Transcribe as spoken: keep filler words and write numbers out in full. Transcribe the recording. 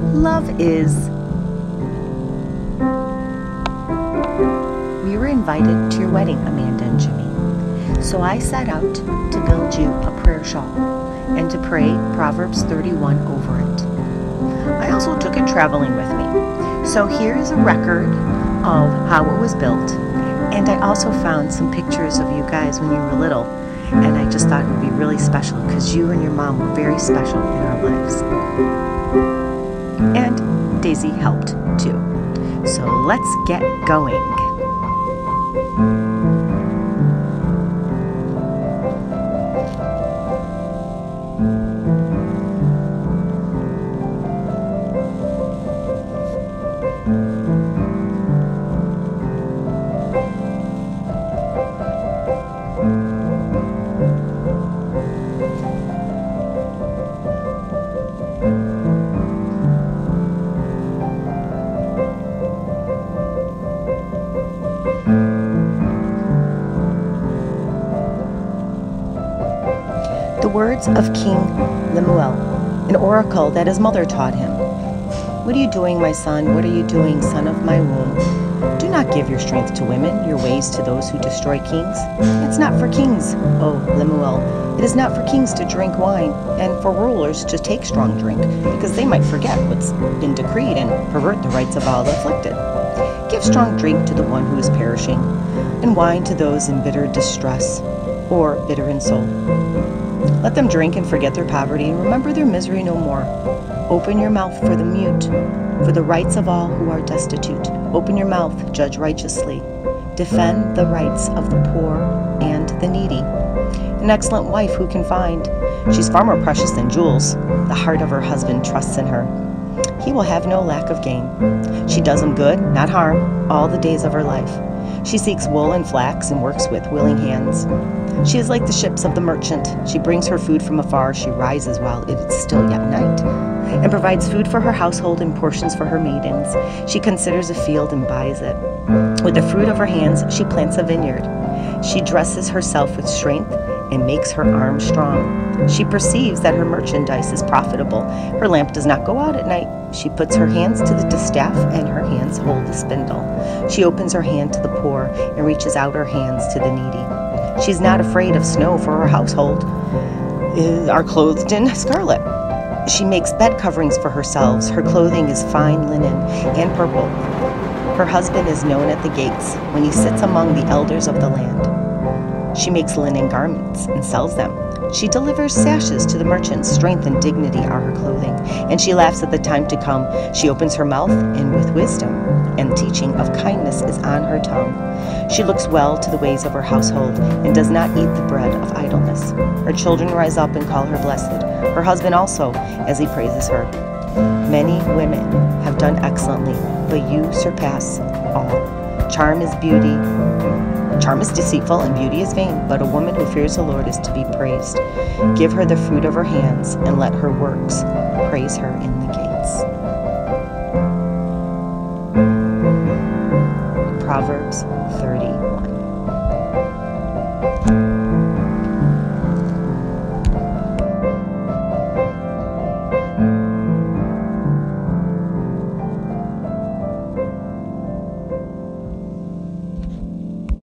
Love is. We were invited to your wedding, Amanda and Jimmy. So I set out to build you a prayer shawl and to pray Proverbs thirty-one over it. I also took it traveling with me. So here is a record of how it was built. And I also found some pictures of you guys when you were little. And I just thought it would be really special because you and your mom were very special in our lives. And Daisy helped too. So let's get going. The words of King Lemuel, an oracle that his mother taught him. What are you doing, my son? What are you doing, son of my womb? Do not give your strength to women, your ways to those who destroy kings. It's not for kings, O Lemuel. It is not for kings to drink wine, and for rulers to take strong drink, because they might forget what's been decreed and pervert the rights of all afflicted. Give strong drink to the one who is perishing, and wine to those in bitter distress, or bitter in soul. Let them drink and forget their poverty and remember their misery no more. Open your mouth for the mute, for the rights of all who are destitute. Open your mouth, judge righteously. Defend the rights of the poor and the needy. An excellent wife who can find. She's far more precious than jewels. The heart of her husband trusts in her. He will have no lack of gain. She does him good, not harm, all the days of her life. She seeks wool and flax and works with willing hands. She is like the ships of the merchant. She brings her food from afar. She rises while it is still yet night, and provides food for her household and portions for her maidens. She considers a field and buys it. With the fruit of her hands, she plants a vineyard. She dresses herself with strength and makes her arms strong. She perceives that her merchandise is profitable. Her lamp does not go out at night. She puts her hands to the distaff, and her hands hold the spindle. She opens her hand to the poor and reaches out her hands to the needy. She is not afraid of snow for her household, are clothed in scarlet. She makes bed coverings for herself. Her clothing is fine linen and purple. Her husband is known at the gates when he sits among the elders of the land. She makes linen garments and sells them. She delivers sashes to the merchants. Strength and dignity are her clothing, and she laughs at the time to come. She opens her mouth, and with wisdom and teaching of kindness is on her tongue. She looks well to the ways of her household, and does not eat the bread of idleness. Her children rise up and call her blessed, her husband also, as he praises her. Many women have done excellently, but you surpass all. Charm is beauty. Charm is deceitful and beauty is vain, but a woman who fears the Lord is to be praised. Give her the fruit of her hands, and let her works praise her in the gates. Proverbs thirty.